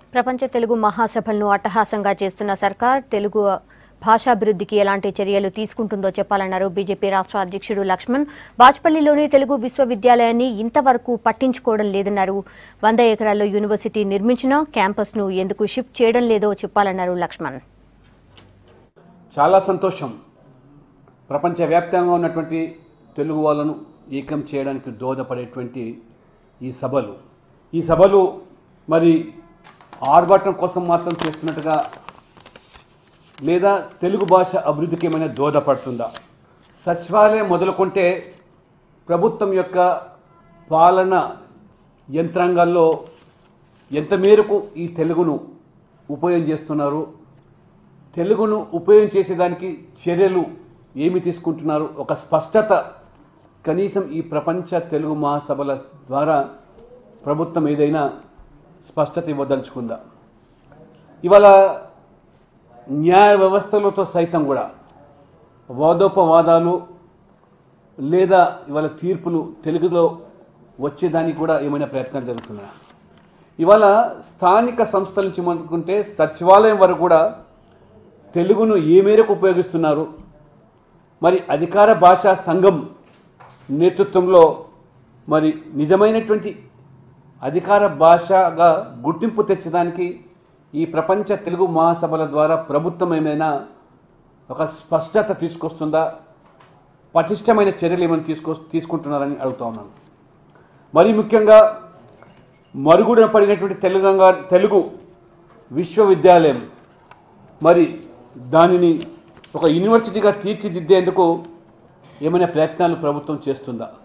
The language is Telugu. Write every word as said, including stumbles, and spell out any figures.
ప్రపంచ తెలుగు మహాసభలను అట్టహాసంగా చేస్తున్న సర్కార్ తెలుగు భాషాభివృద్ధికి ఎలాంటి చర్యలు తీసుకుంటుందో చెప్పాలన్నారు బీజేపీ రాష్ట్ర అధ్యక్షుడు లక్ష్మణ్. బాజ్పల్లిలోని తెలుగు విశ్వవిద్యాలయాన్ని ఇంతవరకు పట్టించుకోవడం లేదన్నారు. వంద ఎకరాల్లో యూనివర్సిటీ నిర్మించినా క్యాంపస్ను ఎందుకు షిఫ్ట్ చేయడం లేదో చెప్పాలన్నారు లక్ష్మణ్. చాలా సంతోషం. ప్రపంచవ్యాప్తంగా ఉన్నటువంటి తెలుగు వాళ్ళను ఏకం చేయడానికి దోహదపడేటువంటి ఈ సభలు ఈ సభలు మరి ఆర్భాటం కోసం మాత్రం చేస్తున్నట్టుగా లేదా తెలుగు భాష అభివృద్ధికి ఏమైనా దోహదపడుతుందా? సచివాలయం మొదలుకుంటే ప్రభుత్వం యొక్క పాలన యంత్రాంగాల్లో ఎంత మేరకు ఈ తెలుగును ఉపయోగం చేస్తున్నారు, తెలుగును ఉపయోగం చేసేదానికి చర్యలు ఏమి తీసుకుంటున్నారు, ఒక స్పష్టత కనీసం ఈ ప్రపంచ తెలుగు మహాసభల ద్వారా ప్రభుత్వం ఏదైనా స్పష్టత ఇవ్వదలుచుకుందా? ఇవాళ న్యాయ వ్యవస్థలతో సైతం కూడా వాదోపవాదాలు లేదా ఇవాళ తీర్పులు తెలుగులో వచ్చేదానికి కూడా ఏమైనా ప్రయత్నాలు జరుగుతున్నాయా? ఇవాళ స్థానిక సంస్థల నుంచి మొదలుకుంటే సచివాలయం వరకు కూడా తెలుగును ఏ మేరకు ఉపయోగిస్తున్నారు? మరి అధికార భాషా సంఘం నేతృత్వంలో మరి నిజమైనటువంటి అధికార భాషగా గుర్తింపు తెచ్చడానికి ఈ ప్రపంచ తెలుగు మహాసభల ద్వారా ప్రభుత్వం ఏమైనా ఒక స్పష్టత తీసుకొస్తుందా, పటిష్టమైన చర్యలు ఏమైనా తీసుకో తీసుకుంటున్నారని అడుగుతా ఉన్నాను. మరీ ముఖ్యంగా మరుగున పడినటువంటి తెలుగు తెలుగు విశ్వవిద్యాలయం మరి దానిని ఒక యూనివర్సిటీగా తీర్చిదిద్దేందుకు ఏమైనా ప్రయత్నాలు ప్రభుత్వం చేస్తుందా?